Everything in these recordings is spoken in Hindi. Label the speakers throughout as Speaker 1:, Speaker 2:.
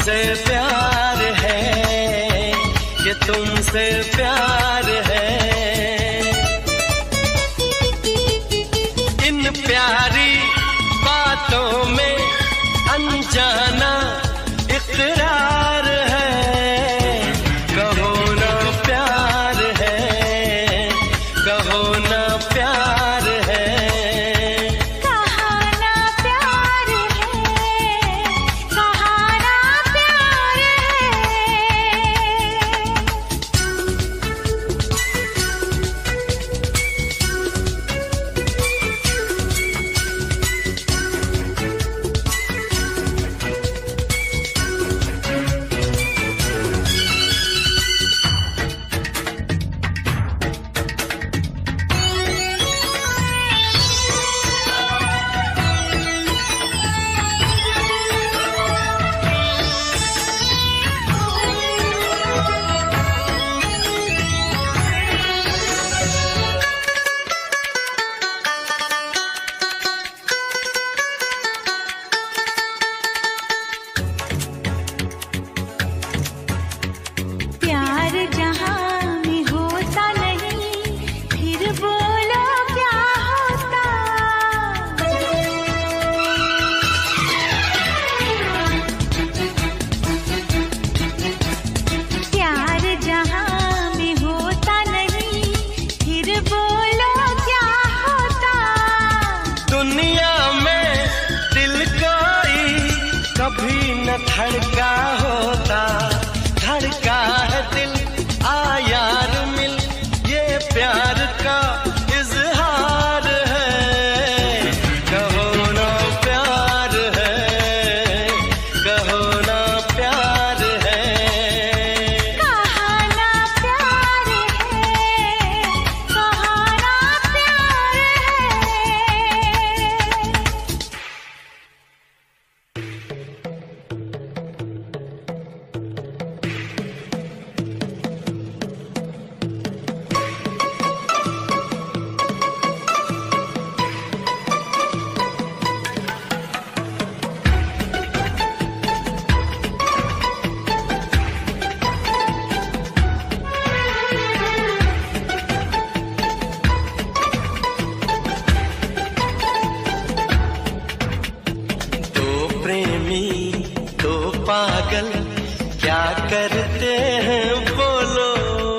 Speaker 1: तुमसे प्यार है, कि तुमसे प्यार है। इन प्यारी बातों में अनजाना इकरार है, कहो ना प्यार है, कहो ना प्यार है।
Speaker 2: कहा ना प्यार है, कहा ना प्यार
Speaker 1: धड़का होता, धड़का है दिल, आ यार मिल, ये प्यार का इजहार है, कहो ना प्यार है, कहो ना प्यार है।
Speaker 2: कहा ना प्यार है, कहा ना प्यार
Speaker 1: पागल क्या करते हैं बोलो,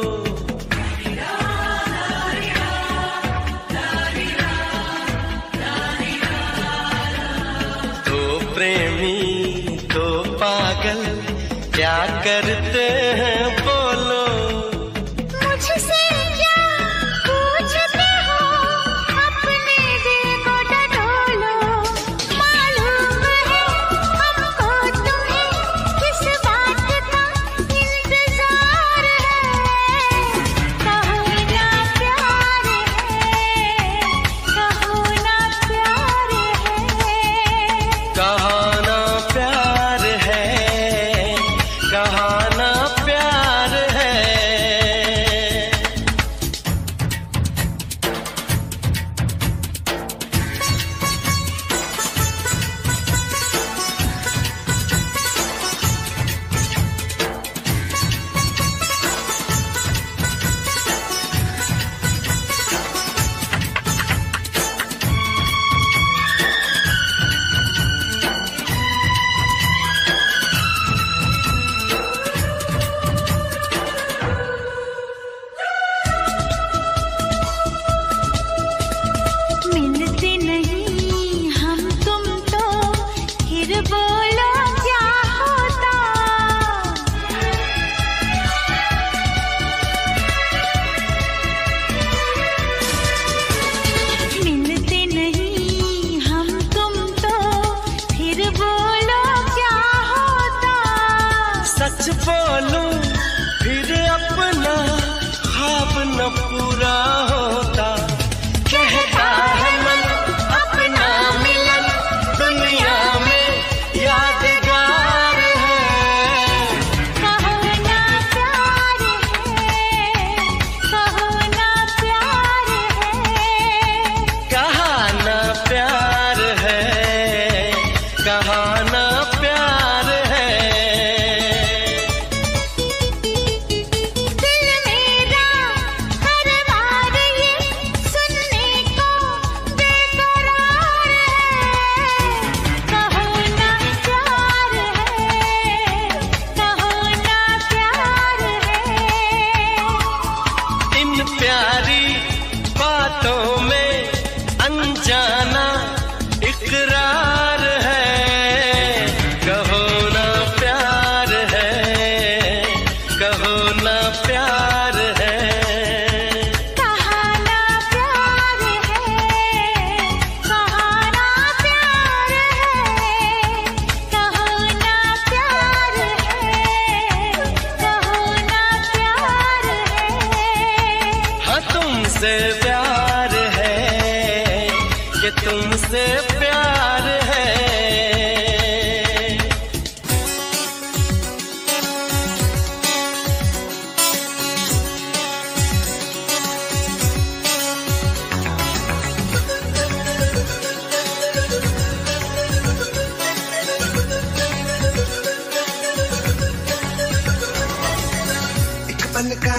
Speaker 1: दो प्रेमी दो पागल क्या करते हैं बोलो।
Speaker 2: मुझसे क्या पूछते हो, अपने दिल को टटोलो, मालूम है हमको तुम्हें किस बात का इंतजार है, कहो ना प्यार है, कहो ना प्यार है।
Speaker 1: कहा ना प्यार है, कहा ना प्यार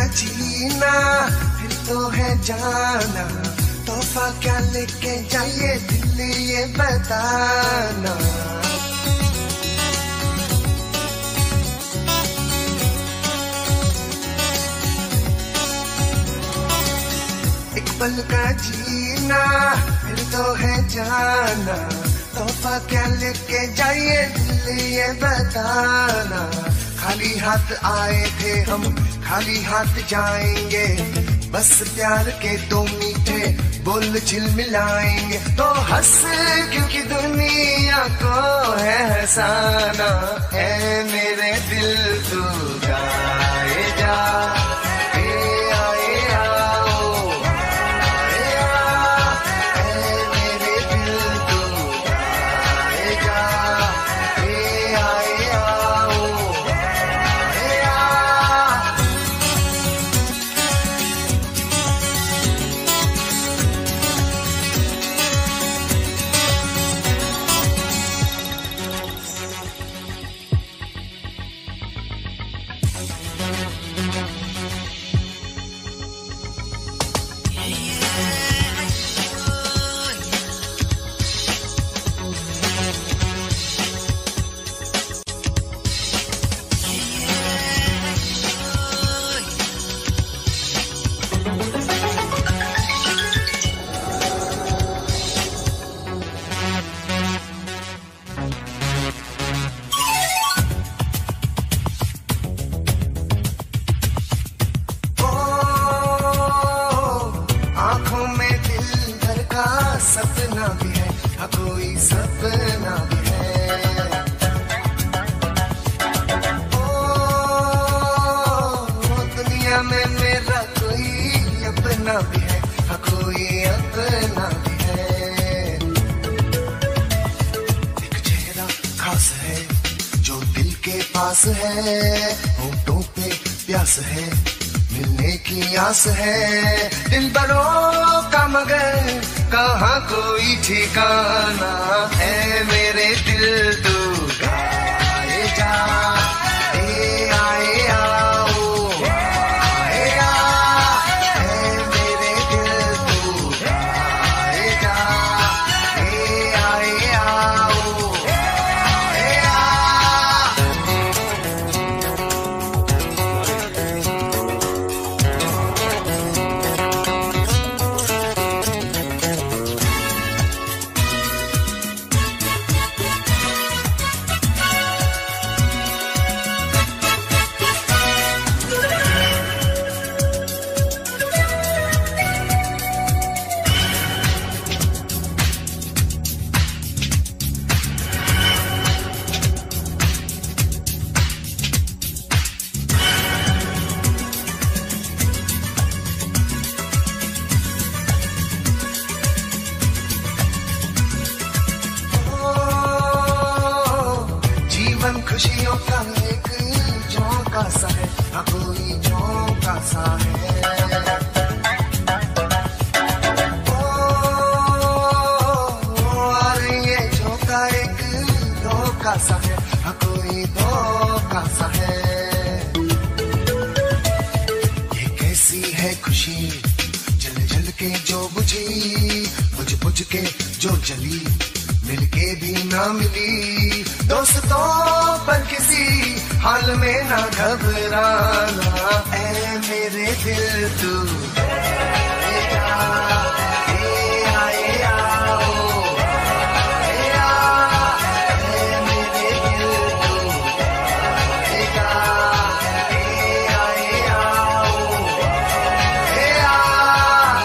Speaker 3: जीना फिर तो है जाना, तोहफा क्या लेके जाइए दिल ये बताना। एक पल का जीना फिर तो है जाना, तोहफा क्या लेके जाइए दिल ये बताना। खाली हाथ आए थे हम खाली हाथ जाएंगे, बस प्यार के दो मीठे बोल झिलमिलाएंगे। तो हंस क्योंकि दुनिया को है हंसाना, है मेरे दिल तू गाए जा। सपना भी है, कोई सपना भी है। ओ दुनिया में मेरा कोई अपना भी है, कोई अपना भी है। एक चेहरा खास है जो दिल के पास है, होठों पे प्यास है मिलने की आस है। दिल बरों का मगर कहाँ कोई ठिकाना, है मेरे दिल तू गाए जा। ए आए आओ आए आ, है मेरे दिल तू गाए जा। ए आए आओ आए आ। खुशियों का एक झोंका सा है, कोई झोंका सा है। और ये झोंका एक धोखा सा है, कोई धोखा सा है। ये कैसी है खुशी जल जल के जो बुझी, बुझ बुझ के जो जली, मिलके भी ना मिली। दोस्तों पर किसी हाल में ना घबराना, ऐ मेरे दिल तू गाए जा। ए आए आओ आए आ, ऐ मेरे दिल तू गाए जा। ए आए आओ आए आ।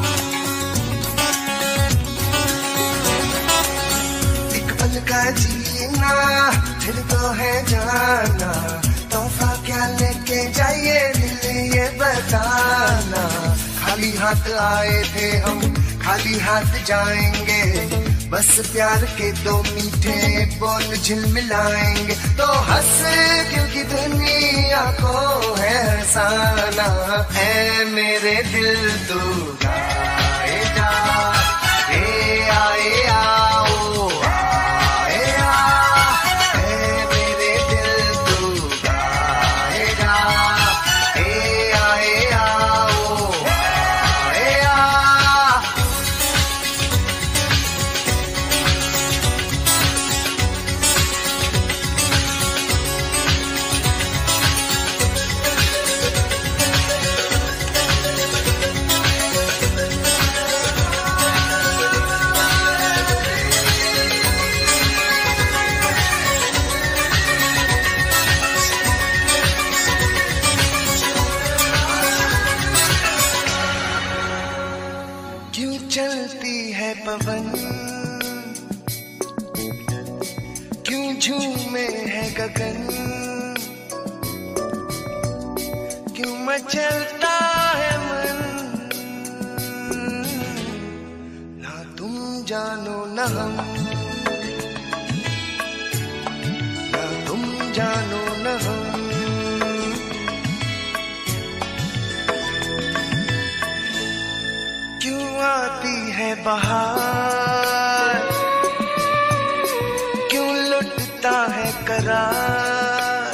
Speaker 3: एक पल का जीना फिर तो है जाना, तोहफा क्या लेके जाइए दिल ये बताना। खाली हाथ आए थे हम खाली हाथ जाएंगे, बस प्यार के दो मीठे बोल झिलमिलाएंगे। तो हंस क्योंकि दुनिया को है हंसाना, है मेरे दिल तू गाए जा। ए आए आओ आए आ, है मेरे दिल तू गाए जा। ए आए पवन, क्यों झूमे है गगन, क्यों मचलता है मन, ना तुम जानो न हम, ना तुम जानो न हम। क्यों आती है बहार, क्यों लुटता है करार,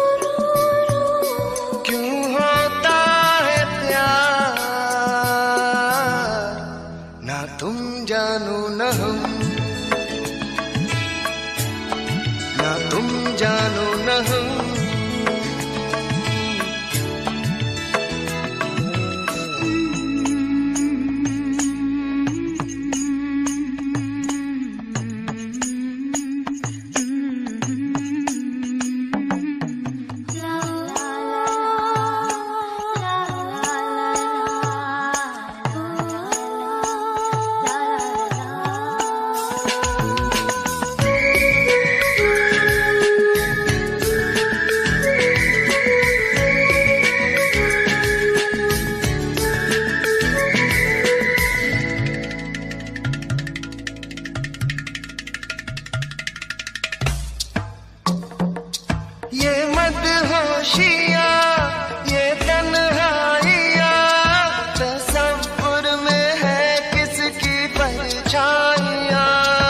Speaker 3: क्यों होता है प्यार, ना तुम जानो न हम, ना तुम जानो न हम। ये मदहोशियाँ, ये तन्हाइयाँ, तसव्वुर में है किसकी परछाइयाँ।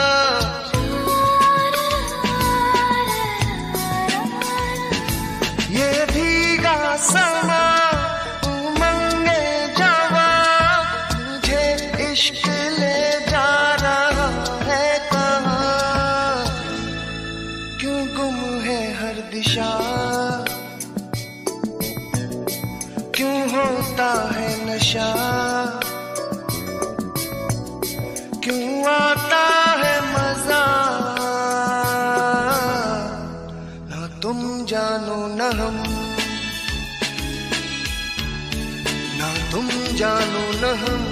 Speaker 3: ये भीगा समा, उमंगे जवां, मुझे इश्क ले जा रहा है कहाँ। क्यों गुम है हर दिशा, क्यों होता है नशा, क्यों आता है मजा, ना तुम जानो न हम, ना तुम जानो न हम।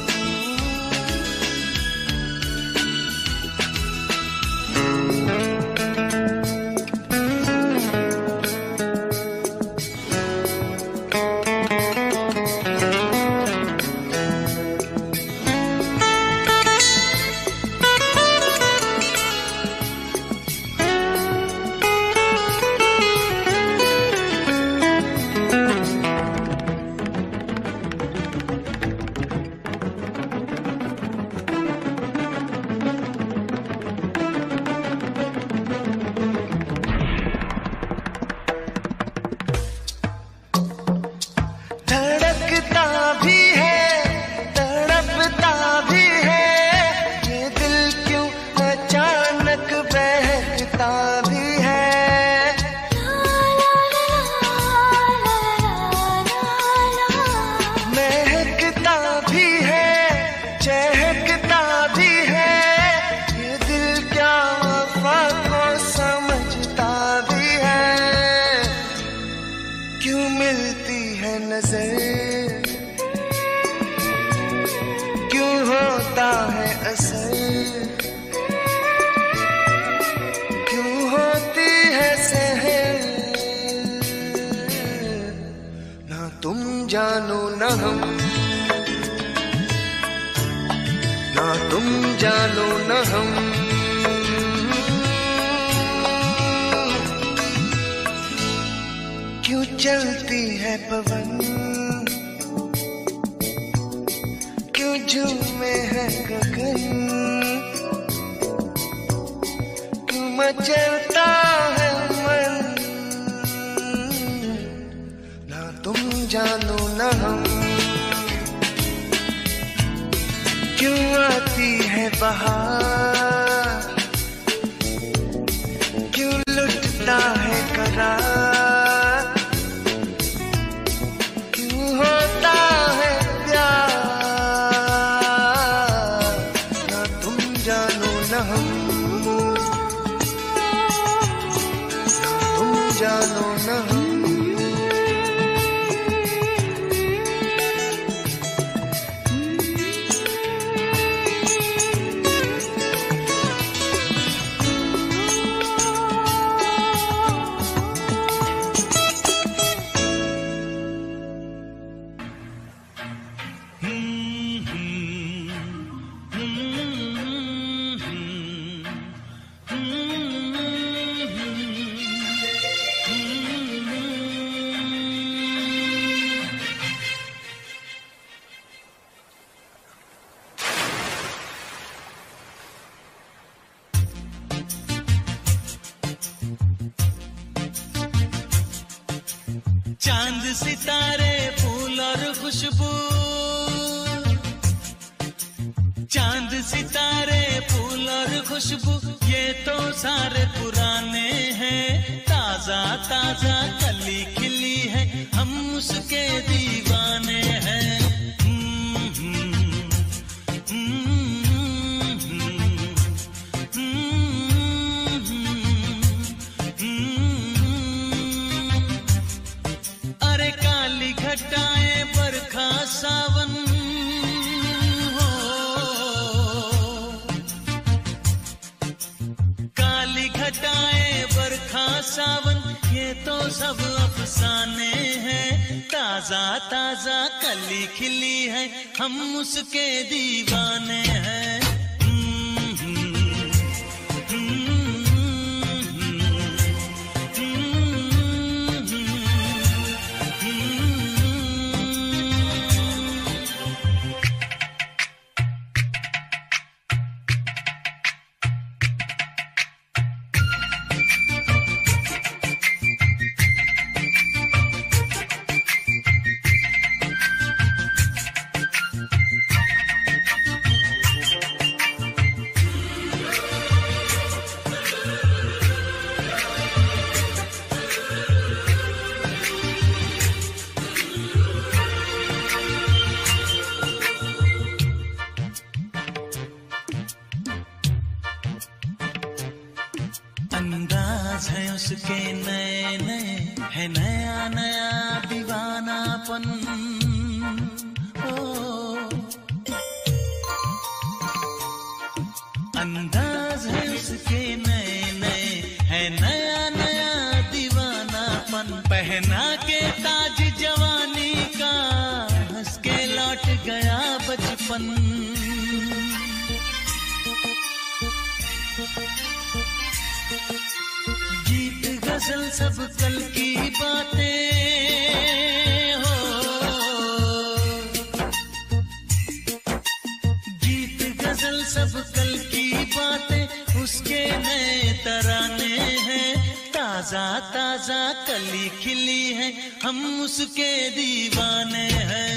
Speaker 3: क्यों मिलती है नजर, क्यों होता है असर, क्यों होती है सहर, ना तुम जानो न हम, ना तुम जानो न हम। क्यों चलती है पवन, क्यों झूमे है गगन, क्यों मचलता है मन, ना तुम जानो न हम। क्यों आती है बहार, क्यों लुटता है करार, जानो न हम।
Speaker 4: चांद सितारे फूल और खुशबू, चांद सितारे फूल और खुशबू ये तो सारे पुराने हैं। ताजा ताजा कली खिली है, हम उसके दीवाने हैं। अरे काली घटाएं बरखा सावन हो, काली घटाएं बरखा सावन ये तो सब अफसाने हैं। ताजा ताजा कली खिली है, हम उसके दीवाने हैं। अंदाज है उसके नए नए, है नया नया दीवानापन। ओ अंदाज है उसके नए नए, है नया नया दीवानापन। पहना के ताज जवानी का, हंस के लौट गया बचपन। गीत गजल सब कल की बातें हो, गीत गजल सब कल की बातें उसके नए तराने हैं। ताजा ताजा कली खिली है, हम उसके दीवाने हैं।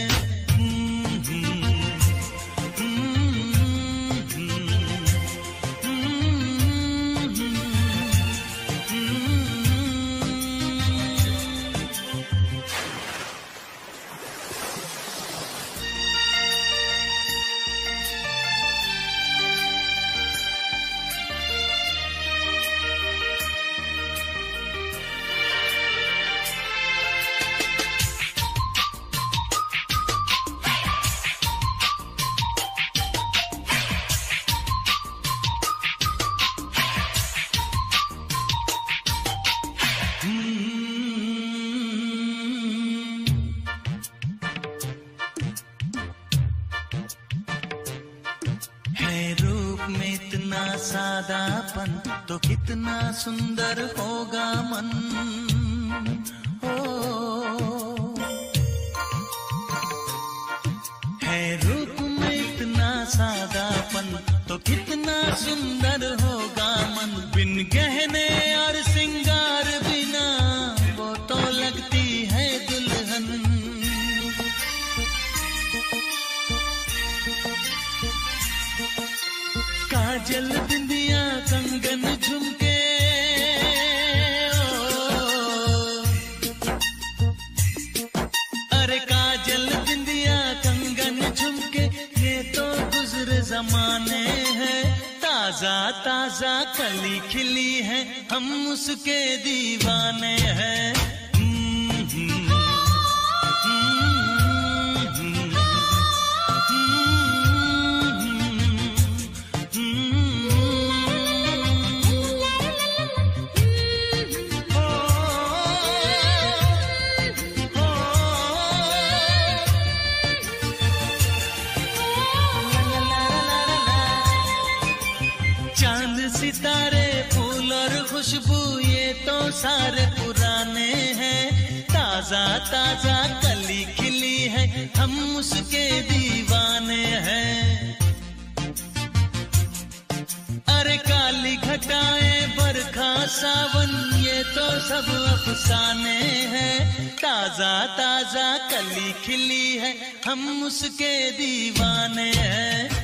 Speaker 4: में इतना सादापन तो कितना सुंदर होगा मन। ओ है रूप में इतना सादापन तो कितना सुंदर होगा मन। बिन गहने और सिंगार बिना वो तो लगती है दुल्हन। काजल बिंदिया कंगन झुमके अरे काजल बिंदिया कंगन झुमके ये तो गुजरे जमाने हैं। ताजा ताजा कली खिली है हम उसके दीवाने हैं। चांद सितारे फूल और खुशबू ये तो सारे पुराने हैं। ताजा ताजा कली खिली है हम उसके दीवाने हैं। अरे काली घट घटाएं बरखा सावन ये तो सब अफसाने हैं। ताजा ताजा कली खिली है हम उसके दीवाने हैं।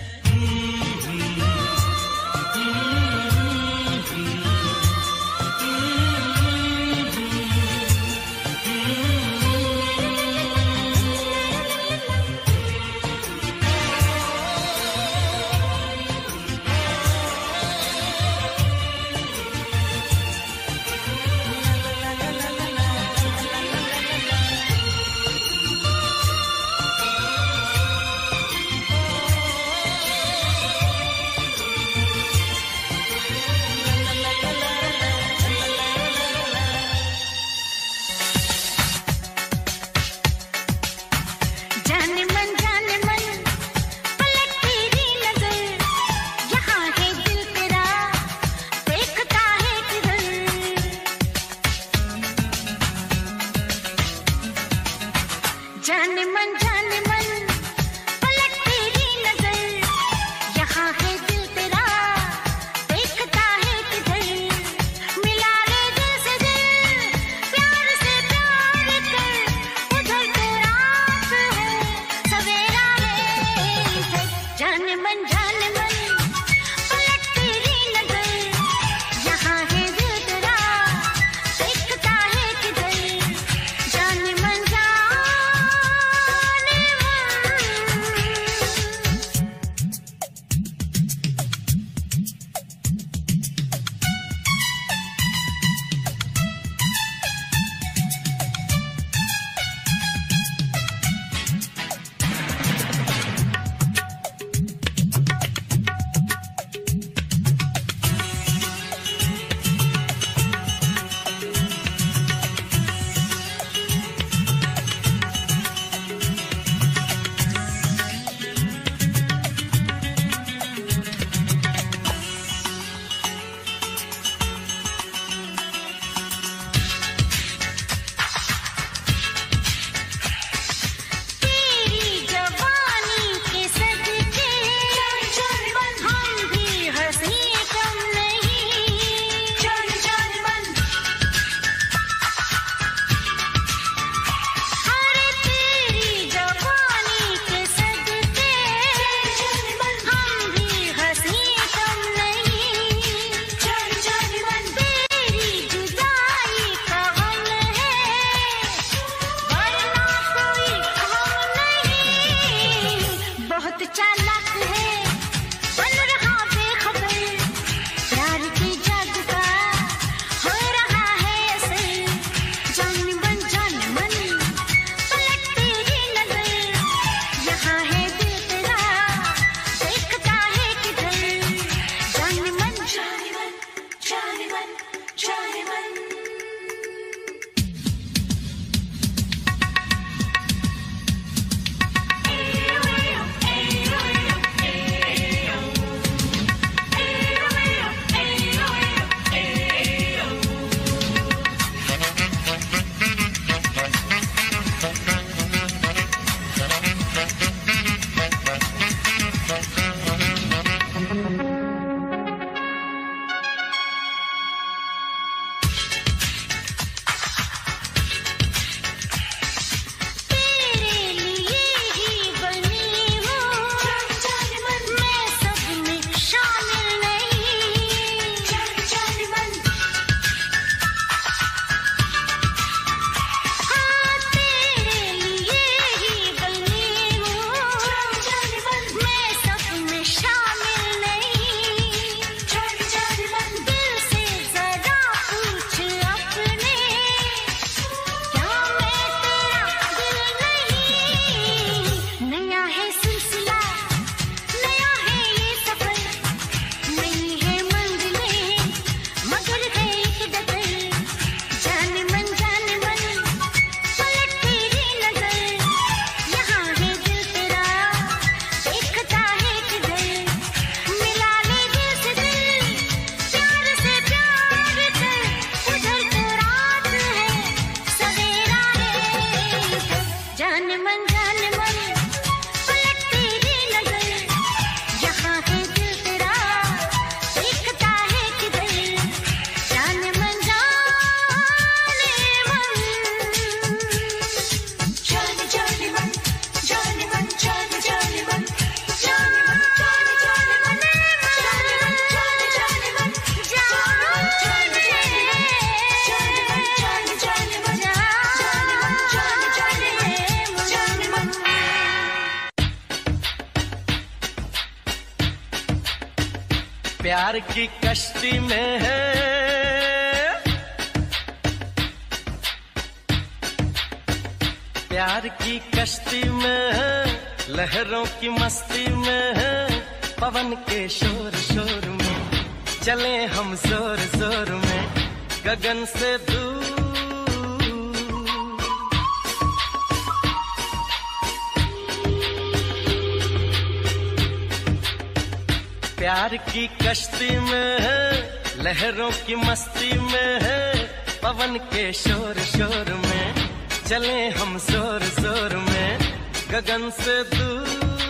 Speaker 1: प्यार की कश्ती में है, प्यार की कश्ती में है, लहरों की मस्ती में है, पवन के शोर शोर में चले हम जोर जोर में, गगन से दूर। प्यार की कश्ती में है, लहरों की मस्ती में है, पवन के शोर शोर में चले हम जोर जोर में, गगन से दूर।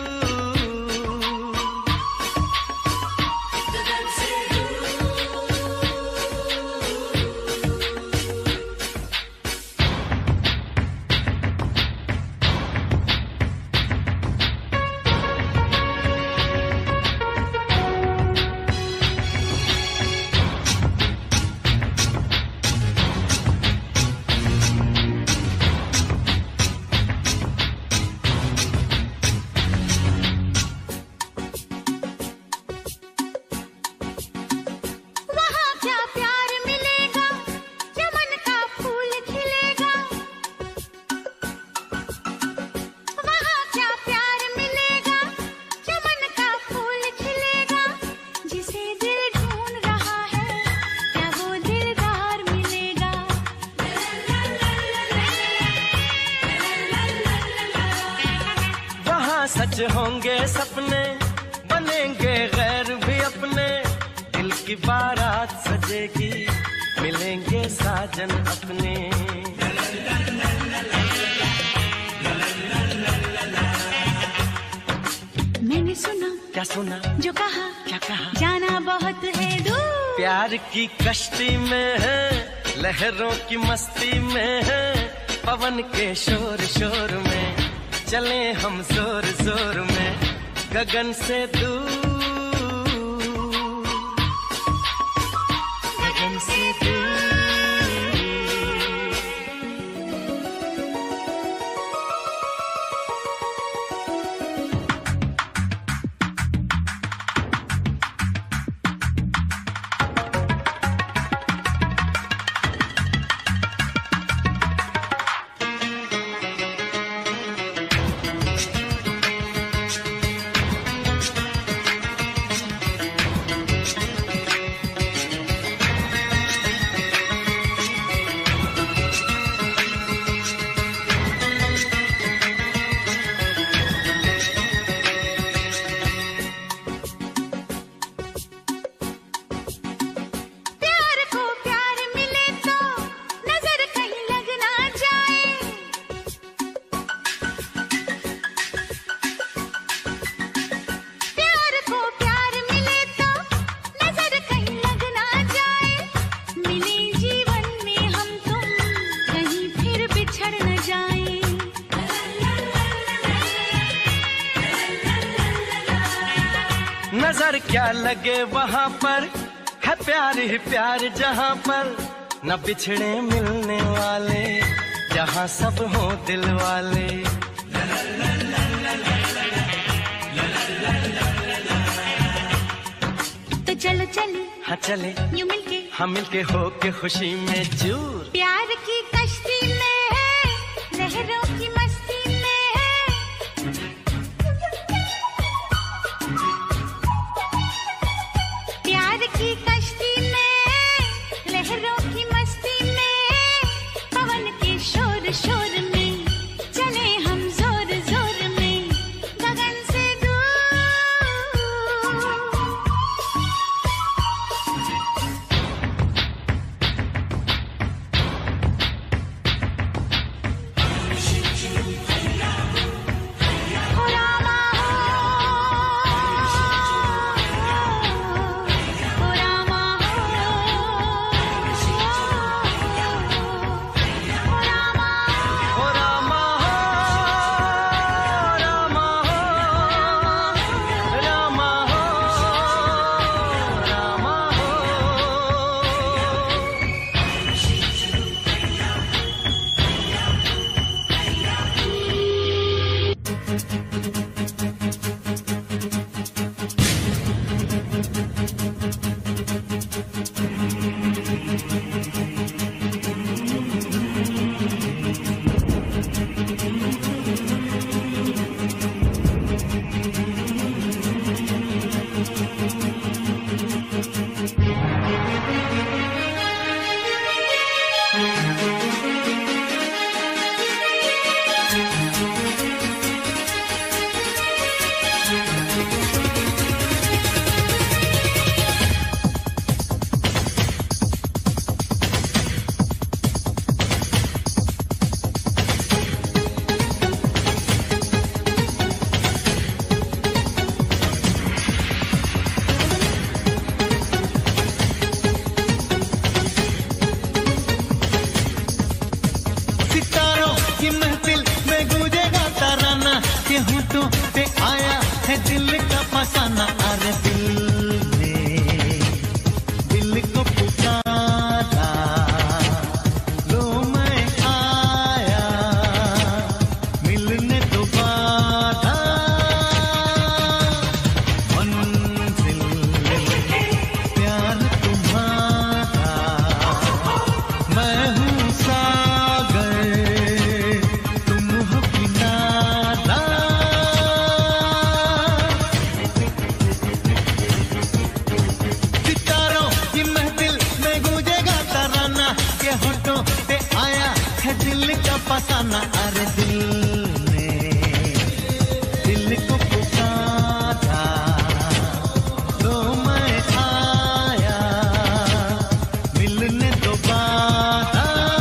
Speaker 1: सच होंगे सपने, बनेंगे गैर भी अपने, दिल की बारात सजेगी, मिलेंगे साजन अपने।
Speaker 2: मैंने सुना,
Speaker 1: क्या सुना,
Speaker 2: जो कहा,
Speaker 1: क्या कहा,
Speaker 2: जाना बहुत है दूर।
Speaker 1: प्यार की कश्ती में है, लहरों की मस्ती में है, पवन के शोर शोर में चले हम जोर जोर में, गगन से दूर, गगन से दूर। नजर क्या लगे वहाँ पर, है प्यार ही प्यार जहाँ पर, न बिछड़े मिलने वाले, जहाँ सब हो दिल वाले।
Speaker 2: तो चलो चले,
Speaker 1: हाँ चले,
Speaker 2: यूं मिलके,
Speaker 1: हम मिलके हो के खुशी में चूर।
Speaker 2: प्यार की कश्ती में है, लहरों की मस्ती में है, प्यार की कश्ती में, लहरों की मस्ती में, पवन के शोर शोर में चले हम जोर जोर में, गगन से दूर।
Speaker 4: की महफिल में गूंजेगा तराना, के होठों पे आया है दिल का फसाना। अरे दिल को पुकारा, लो मैं आया मिलने दोबारा। मंजिल प्यार तुम्हारा, मैं हूँ सागर तुम हो किनारा। सितारों की महफिल में गूंजेगा तराना, के होठों पे आया है दिल का फसाना। अरे दिल को पुकारा, लो मैं आया मिलने दोबारा।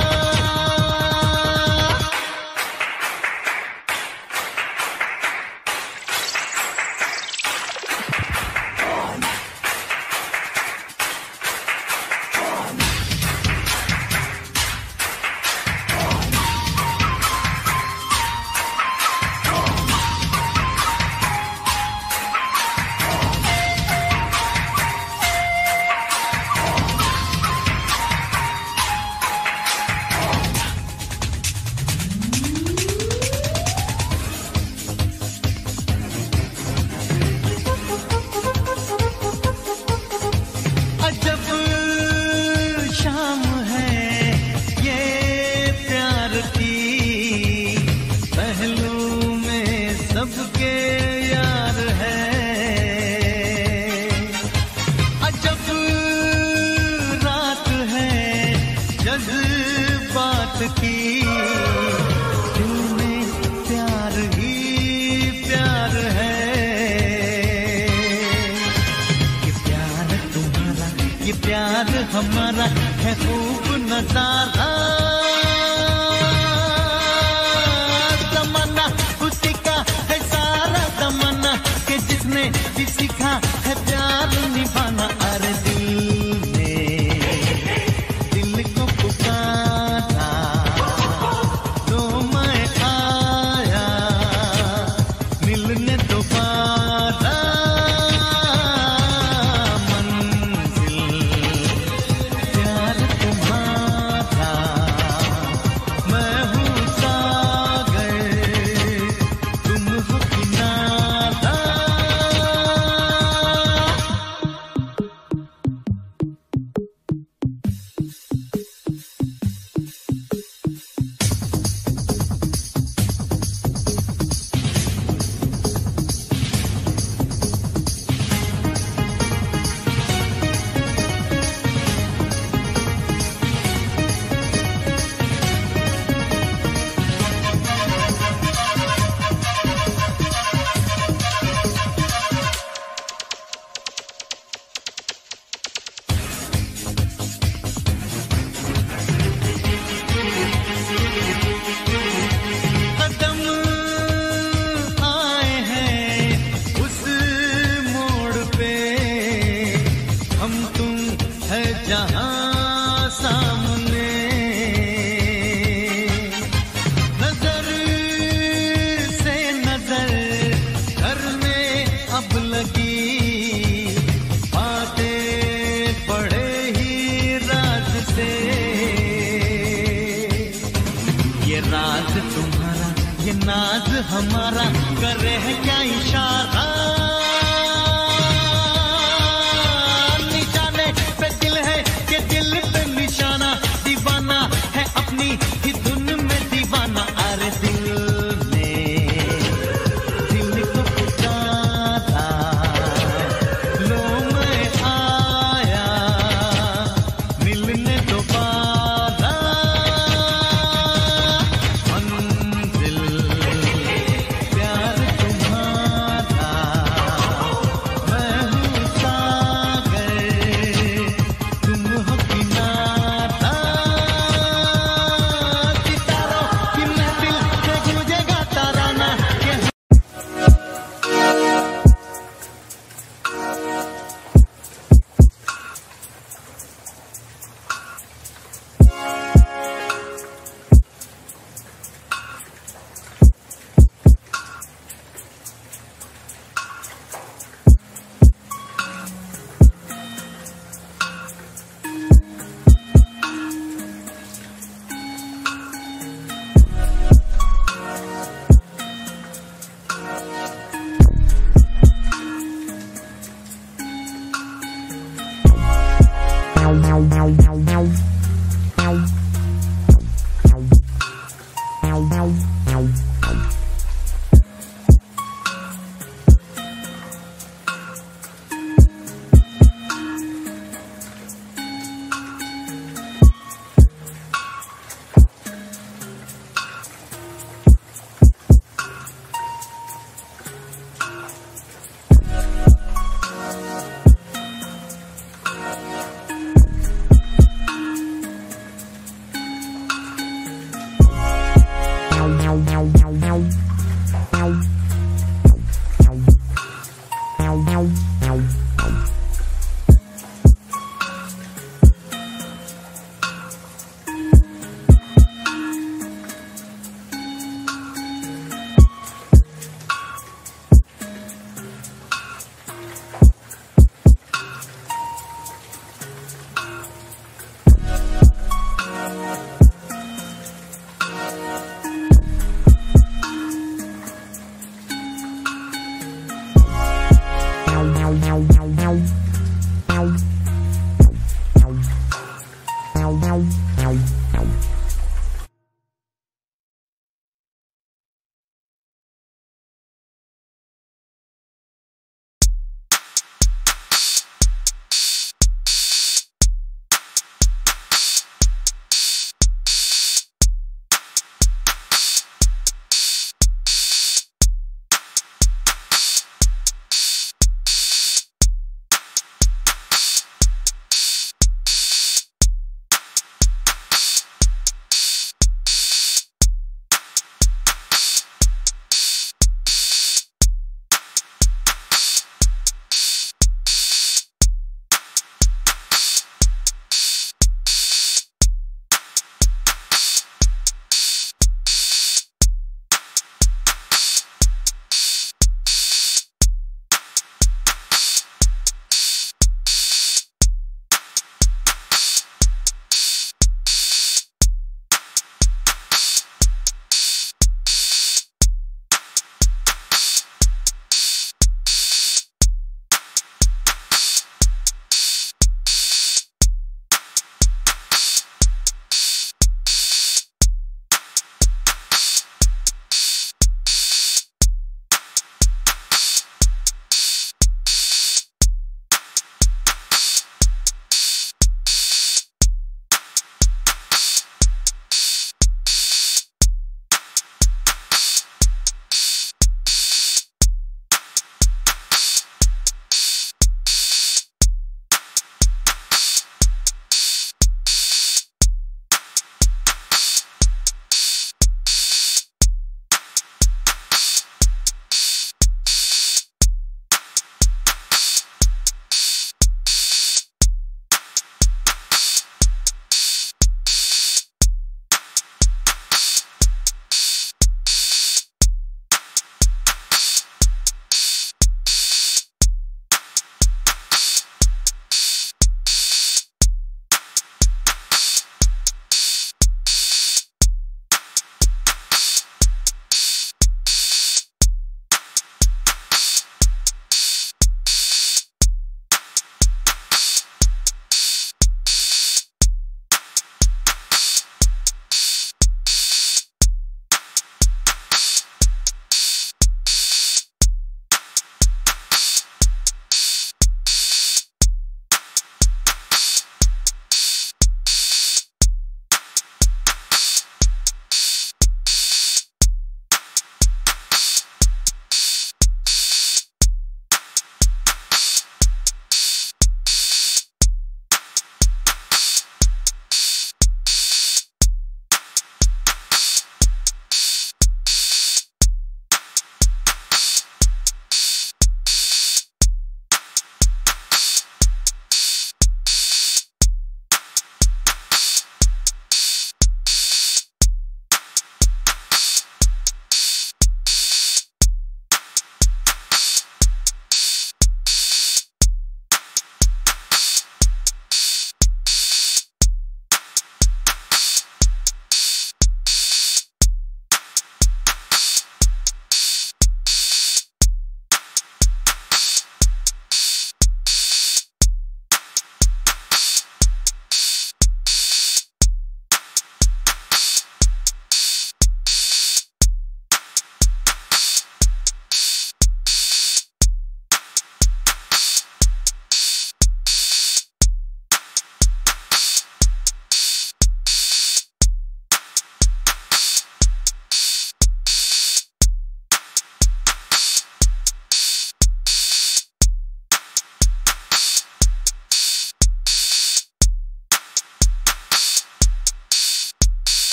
Speaker 4: अजब शाम है ये प्यार की, पहलू में सबके यार है। अजब रात है जज्बात की, दिल में प्यार ही प्यार है। ये प्यार तुम्हारा, ये प्यार हमारा है खूब नजारा। तमन्ना उसी का है सारा तमन्ना, कि जिसने भी सीखा है प्यार निभाना। अरे दिल को पुकारा, तो मैं आया मिलने दोबारा। मंजिल प्यार तुम्हारा, मैं हूँ सागर तुम हो किनारा। कदम आए हैं उस मोड़ पे, हम तुम है जहां सामने। नजर से नजर करने अब लगी, बातें पड़े ही राज से। ये राज तुम्हारा, ये नाज हमारा, करे है क्या इशारा। निशाने पे दिल है कि दिल पे निशाना, दीवाना है अपनी ही धुन में दीवाना। अरे दिल को पुकारा, लो मैं आया मिलने दोबारा। मंजिल प्यार तुम्हारा,
Speaker 5: wow wow wow wow.